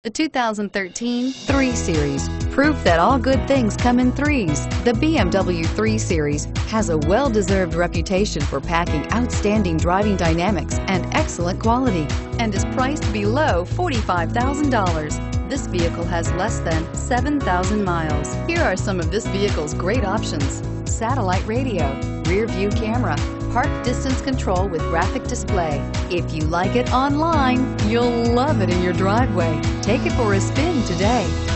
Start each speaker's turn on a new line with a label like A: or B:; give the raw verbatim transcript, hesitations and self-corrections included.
A: The two thousand thirteen three Series. Proof that all good things come in threes. The B M W three Series has a well-deserved reputation for packing outstanding driving dynamics and excellent quality, and is priced below forty-five thousand dollars. This vehicle has less than seven thousand miles. Here are some of this vehicle's great options: satellite radio, rear view camera, park distance control with graphic display. If you like it online, you'll love it in your driveway. Take it for a spin today.